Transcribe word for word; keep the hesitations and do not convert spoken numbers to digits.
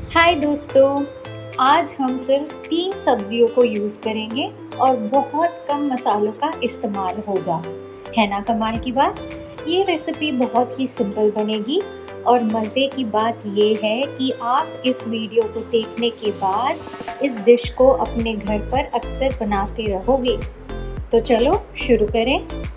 हाय दोस्तों, आज हम सिर्फ तीन सब्जियों को यूज़ करेंगे और बहुत कम मसालों का इस्तेमाल होगा। है ना कमाल की बात। ये रेसिपी बहुत ही सिंपल बनेगी और मज़े की बात ये है कि आप इस वीडियो को देखने के बाद इस डिश को अपने घर पर अक्सर बनाते रहोगे। तो चलो शुरू करें।